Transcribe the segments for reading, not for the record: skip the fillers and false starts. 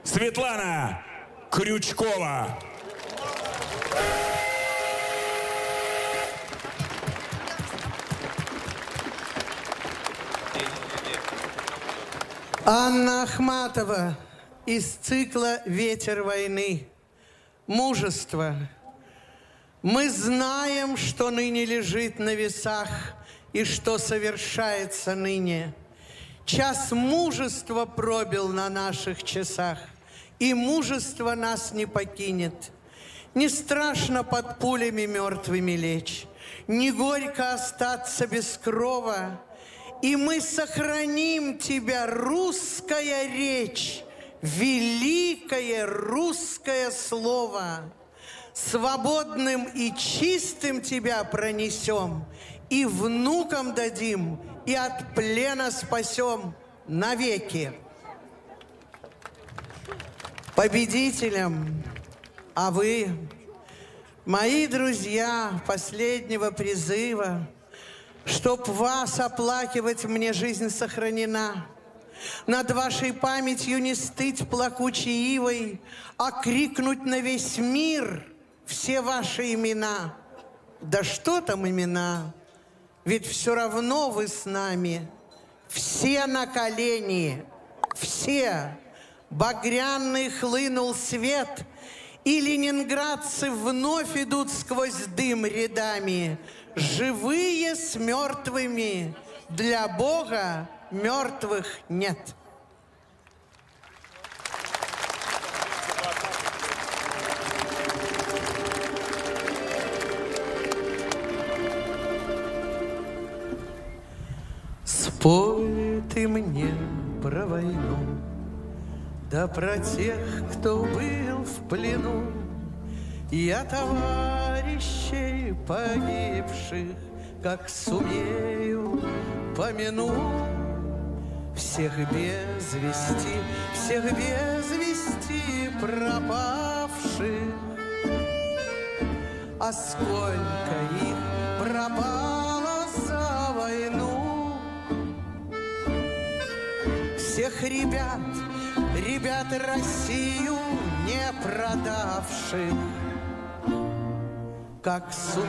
Светлана Крючкова. Анна Ахматова из цикла «Ветер войны». Мужество. Мы знаем, что ныне лежит на весах и что совершается ныне. Час мужества пробил на наших часах, и мужество нас не покинет. Не страшно под пулями мертвыми лечь, не горько остаться без крова, и мы сохраним тебя, русская речь, великое русское слово. Свободным и чистым тебя пронесем, и внукам дадим, и от плена спасем навеки. Победителям, а вы, мои друзья последнего призыва, чтоб вас оплакивать мне жизнь сохранена, над вашей памятью не стыть плакучей ивой, а крикнуть на весь мир все ваши имена. Да что там имена? Ведь все равно вы с нами. Все на колени, все. Багряный хлынул свет, и ленинградцы вновь идут сквозь дым рядами. Живые с мертвыми, для Бога мертвых нет. Спой ты мне про войну, да про тех, кто был в плену. Я товарищей погибших, как сумею, помяну. Всех без вести пропавших. А сколько их пропало за войну. Всех ребят Россию не продавших. Как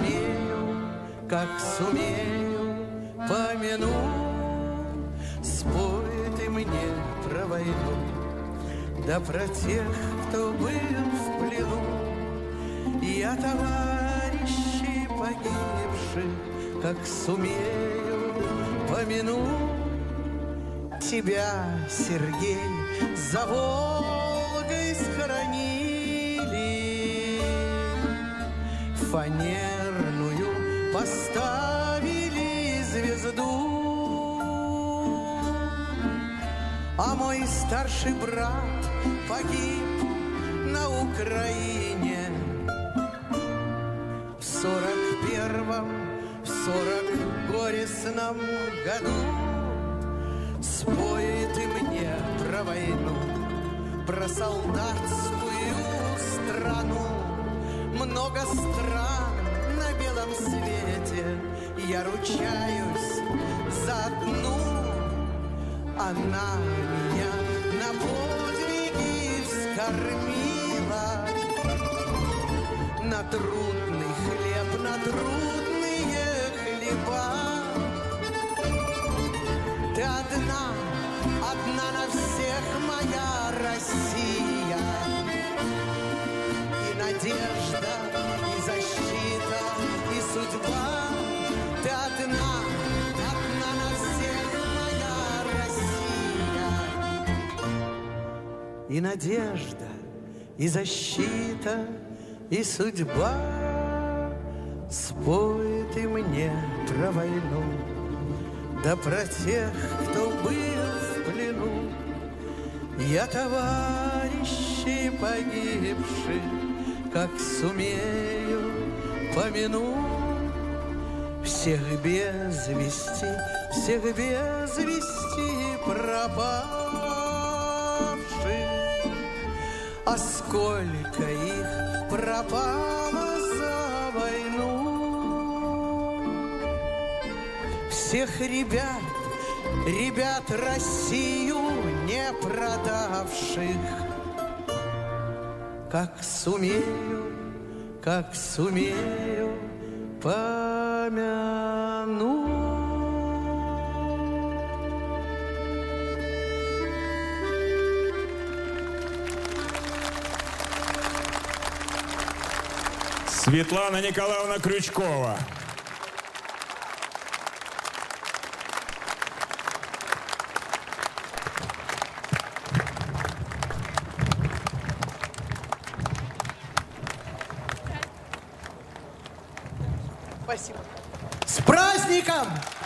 сумею, помяну. Спой ты мне про войну, да про тех, кто был в плену. Я товарищей погибших, как сумею, помяну. Тебя, Сергей, за Волгой схоронили, фанерную поставили звезду. А мой старший брат погиб на Украине в 40 горестном году. Спой ты мне про войну, про солдатскую страну. Много стран на белом свете, я ручаюсь за одну. Она меня на подвиги вскормила, на трудный хлеб, на трудные хлеба. Ты одна на всех, моя Россия, и надежда, и защита, и судьба. Ты одна на всех, моя Россия, и надежда, и защита, и судьба. Спой ты мне про войну, да про тех, кто был в плену. Я товарищей погибших, как сумею, помяну. Всех без вести пропавших. А сколько их пропало за войну. Всех ребят Россию не продавших. как сумею помяну. Светлана Николаевна Крючкова. Спасибо. С праздником!